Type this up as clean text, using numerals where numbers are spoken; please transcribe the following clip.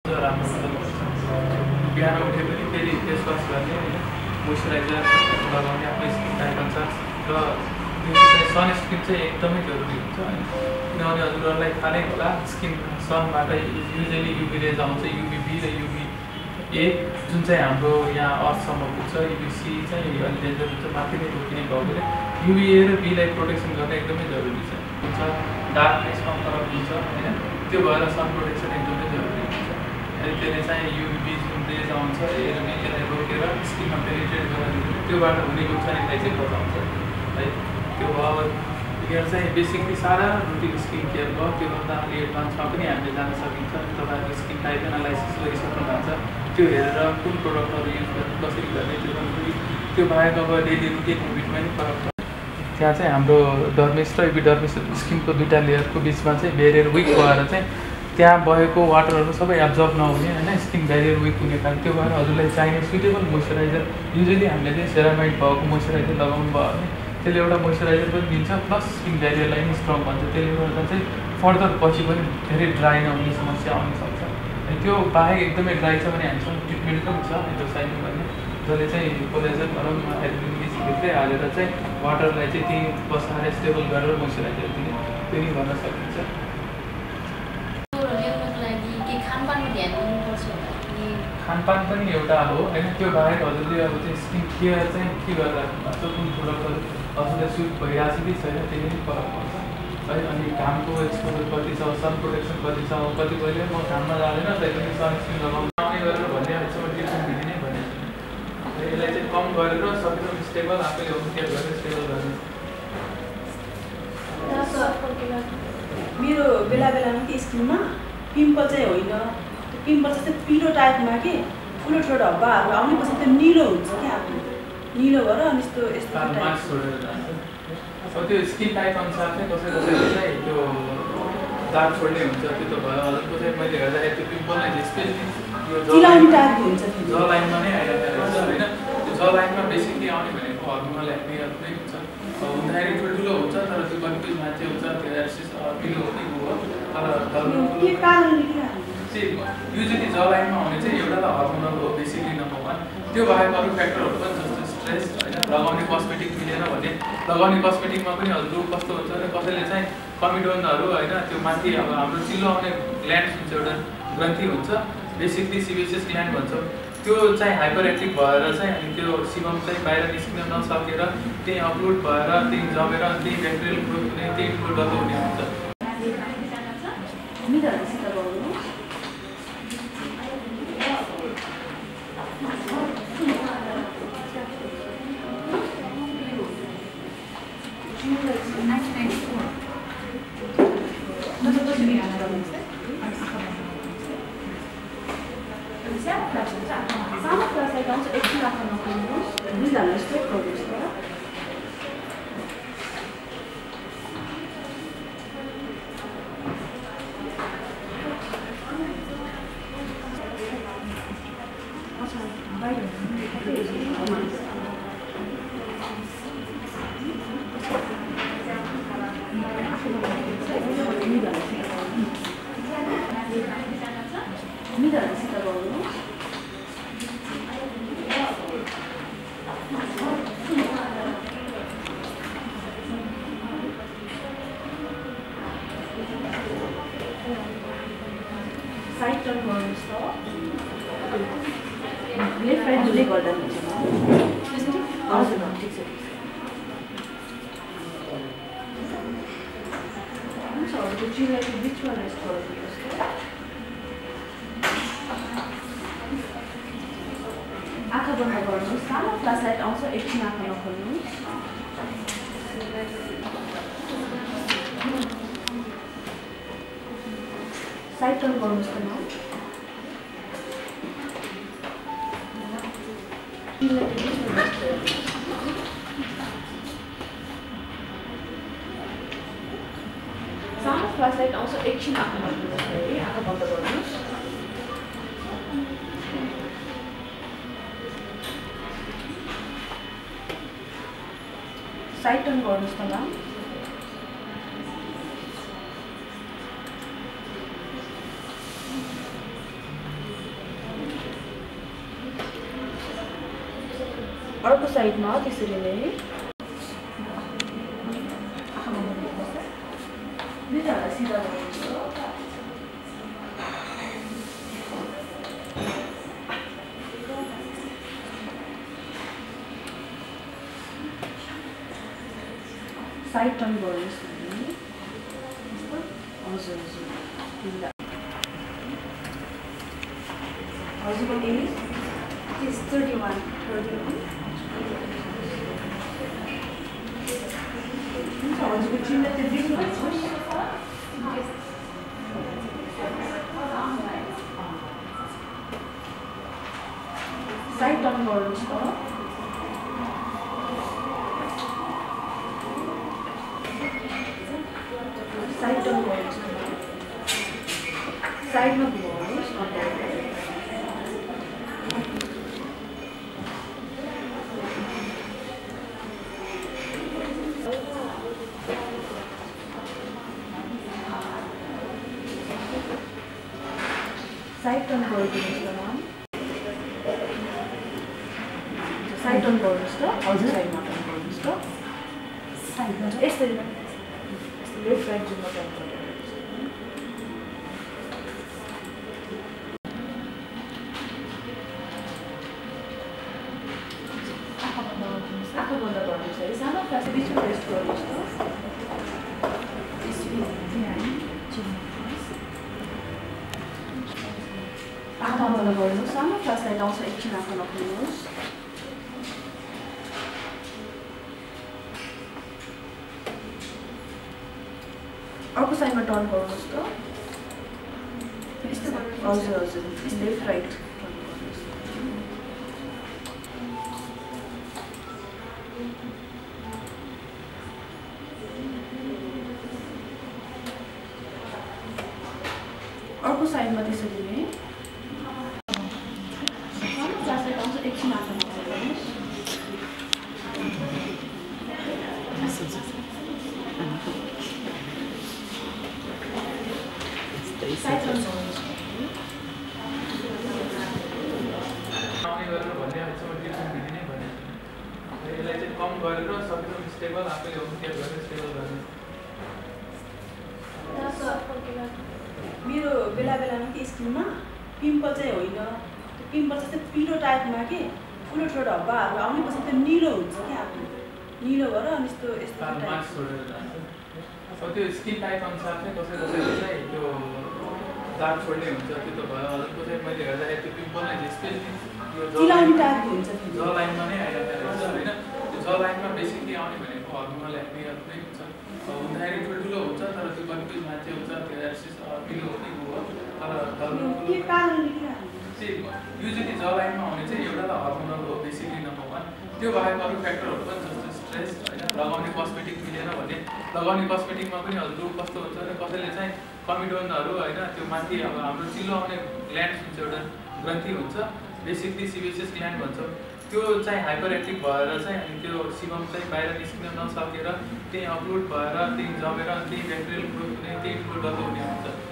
राम्रो मद्दत गर्छ। बिहान उठे पनि फेरि फेस वास गर्ने होइन, मोइस्चराइजर लगाउने आफ्नो स्किन टाइप अनुसार र सनस्क्रिन चाहिँ एकदमै जरुरी हुन्छ होइन, किनभने हजुरहरूलाई थाहा नै होला स्किन सनबाट युजली युभी रेज आउँछ, युभीबी र युभीए जुन चाहिँ हाम्रो यहाँ अर्थसम्म पुग्छ। युभीसी चाहिँ अलिक डेन्जर हुन्छ, माथि नै रोकिने भएकोले युभीए र बीलाई प्रोटेक्सन गर्न एकदमै जरुरी हुन्छ। डार्कनेसमा फरक हुन्छ होइन, त्यो भएर सन प्रोटेक्सन एकदमै जरुरी हुन्छ। अनि त्यसले चाहिँ युभी जुन रेज आउँछ र बीलाई रोकेर स्किनमा पेनिट्रेट गरेर त्योबाट हुने नोक्सानीलाई चाहिँ बचाउँछ है। त्यो भयो यहाँ चाहिँ बेसिकली सारा रुटिन स्किन केयर भयो, त्योभन्दा अलि एडभान्समा पनि हामीले जान सकिन्छ। तपाईँहरूको स्किन टाइप एनालाइसिस गरिसक्नु भएको छ, त्यो हेरेर कुन प्रोडक्टहरू युज गर्ने कसरी गर्ने त्यो पनि। त्यो बाहेक अब डेली रुटिन हेबिटमा नि फरक छ। त्यहाँ चाहिँ हाम्रो डर्मिस र एपिडर्मिस स्किनको दुईवटा लेयरको बिचमा चाहिँ ब्यारियर विक भएर चाहिँ त्यहाँ भएको वाटरहरू सबै एब्जर्ब नहुने होइन, स्किन ब्यारियर विक हुने कारण। त्यो भएर हजुरलाई चाहिने सुइटेबल मोइस्चराइजर युजली हामीले चाहिँ सेरामाइड भएको मोइस्चराइजर लगाउनु भयो भने त्यसले एउटा मोइस्चराइजर पनि दिन्छ प्लस स्किन ब्यारियरलाई पनि स्ट्रङ भन्छ। त्यसले गर्दा चाहिँ फर्दर पछि पनि धेरै ड्राई नहुने समस्या आउन सक्छ। त्यो बाहेक एकदमै ड्राई छ भने हामीसँग ट्रिटमेन्ट पनि छ हाइड्रोसाइनिङ भन्ने, जसले चाहिँ कोलेजन भनौँ भित्रै हालेर चाहिँ वाटरलाई चाहिँ त्यही बसाएर स्टेबल गरेर मोइस्चराइजर दिने, त्यो नि गर्न सकिन्छ। खानपान पनि एउटा हो होइन, त्यो बाहेक हजुरले अब चाहिँ स्किन केयर चाहिँ के गरेर राख्नुपर्छ, कुन प्रोडक्टहरू हजुरलाई सुट भइरहेको छ कि छैन त्यही पनि फरक पर्छ है। अनि घामको एक्सपोजर कति छ, सन प्रोटेक्सन कति छ, कतिपयले म घाममा जाँदैन तै पनि सनस्क्रिन लगाउनु आउने गरेर भन्ने अहिलेसम्म ट्रिटमेन्ट दिने नै भने यसलाई चाहिँ कम गरेर सकेसम्म स्टेबल आफैले होम केयर गरेर स्टेबल गर्ने। मेरो बेला बेलामा कि स्किनमा पिम्पल चाहिँ होइन, पिम्पल चाहिँ पिरो टाइपमा कि ठुलो ठुलो धब्बाहरू आउने पछि त्यो निलो हुन्छ क्या, आफ्नो निलो भएर अनि यस्तो त्यो स्किन टाइप अनुसार चाहिँ कसै कसैले चाहिँ त्यो दाग छोड्ने हुन्छ। त्यो त भयो हजुरको चाहिँ मैले हेर्दाखेरि त्यो पिम्पल नै स्पेसली यो ज लाइनमा नै आइरहेको हुन्छ होइन। त्यो ज लाइनमा बेसिकली आउने भनेको हर्मोनल एक्नेहरू नै हुन्छ, हुँदाखेरि ठुल्ठुलो हुन्छ तर त्यो कति मान्छे हुन्छ त्यो एसिस पिलो हो कि हो तर युजली ज लाइनमा हुने चाहिँ एउटा त हर्मोनल हो बेसिकली नम्बर 1। त्यो बाहेक अरू फ्याक्टरहरू पनि जस्तो स्ट्रेस होइन, लगाउने कस्मेटिक मिलेन भने लगाउने कस्मेटिकमा पनि हजुर कस्तो हुन्छ भने कसैले चाहिँ कमिडोनहरू होइन, त्यो माथि अब हाम्रो चिल्लो आउने ग्ल्यान्ड हुन्छ, एउटा ग्रन्थि हुन्छ बेसिकली सिबेसियस ग्ल्यान्ड भन्छ, त्यो चाहिँ हाइपर एक्टिभ भएर चाहिँ अनि त्यो सिबम चाहिँ बाहिर निस्किन नसकेर त्यही अपलोड भएर त्यही जमेर त्यही ब्याक्टेरियल ग्रोथ हुने त्यही ठुलो डल्लो हुने हुन्छ। साइड टर्न गर्नुहोस् त, लेफ्ट राइट दुवै गर्दा हुन्छ हजुर ठिक छ हुन्छ। हजुरको जिउलाई चाहिँ बिचमा रेस्ट गरिदिनुहोस् त, आँखा बन्द गर्नुहोस्, सानो फ्ल्यास लाइट आउँछ एकछिन आँखा नखोल्नुहोस्, साइड टर्न गर्नुहोस् त न, सानो फ्ल्यास लाइट आउँछ एकछिन आँखा बन्द गर्नुहोस्, आँखा बन्द गर्नुहोस्, साइड टर्न गर्नुहोस् त म्याम, अर्को साइडमा त्यसरी नै सिधा साइड टर्न गर्नुहोस् हजुर हजुरको एज इज 31 हजुरको चिन्ह चाहिँ देख्नुहुन्छ साइड टर्न गर्नुहोस् त साइड टर्न गर्नुहोस् साइडमा घुमाउनुहोस् साइड टर्न गरिदिनुहोस् त म्याम साइड टर्न गर्नुहोस् त हजुर साइडमा टर्न गर्नुहोस् त साइडमा यसरी लेफ्ट राइट जुनमा टर्न गर्नुहोस् आँखा बन्द गर्नुहोस् है सानो क्लास बिचमा रेस्ट गर्नुहोस् त आँखा बन्द गर्नुहोस् सानो क्लासलाई लाउँछ एकछिन आँखा नखोल्नुहोस् अर्को साइडमा टर्न गर्नुहोस् त हजुर हजुर लेफ्ट राइट टर्न गर्नुहोस् अर्को साइडमा त्यसरी नै सानो क्लासलाई लाउँछ एकछिन आँखा नखोल्नुहोस् साइड टर्न गर्नुहोस् आउने गरेर भन्ने अहिलेसम्म ट्रिटमेन्ट दिने नै भने यसलाई चाहिँ कम गरेर सकेसम्म स्टेबल आफैले होम केयर गरेर स्टेबल गर्ने मेरो बेला बेलामा के स्किनमा पिम्पल चाहिँ होइन पिम्पल चाहिँ पिरो टाइपमा के ठुलो ठुलो धब्बाहरू आउने पछि त्यो निलो हुन्छ क्या आफ्नो निलो भएर अनि यस्तो यस्तो मार्क्स छोडेर अब त्यो स्किन टाइप अनुसार चाहिँ कसैले चाहिँ त्यो दाग छोड्ने हुन्छ त्यो त भयो हजुरको चाहिँ मैले हेर्दाखेरि त्यो पिम्पल नै स्पेसली त्यो ज लाइनमा नै आइरहेको हुन्छ होइन त्यो ज लाइनमा बेसिकली आउने भनेको हर्मोनल एक्नेहरू नै हुन्छ हुँदाखेरि ठुल्ठुलो हुन्छ तर त्यो कन्फ्युज मान्छे हुन्छ त्यो एसिस पिलो हुने हो तर युजली ज लाइनमा आउने चाहिँ एउटा त हर्मोनल हो बेसिकली नम्बर 1 त्यो बाहेक अरू फ्याक्टरहरू पनि जस्तो स्ट्रेस होइन लगाउने कस्मेटिक मिलेन भने लगाउने कस्मेटिकमा पनि हजुर कस्तो हुन्छ भने कसैले चाहिँ कमिडोनहरू होइन त्यो माथि अब हाम्रो चिल्लो आउने ग्ल्यान्ड हुन्छ एउटा ग्रन्थि हुन्छ बेसिकली सिबेसियस ग्ल्यान्ड भन्छ त्यो चाहिँ हाइपर एक्टिभ भएर चाहिँ अनि त्यो सिबम चाहिँ बाहिर निस्किन नसकेर त्यही अपलोड भएर त्यही जमेर अनि त्यही ब्याक्टेरियल ग्रोथ हुने त्यही ठुलो डल्लो हुने हुन्छ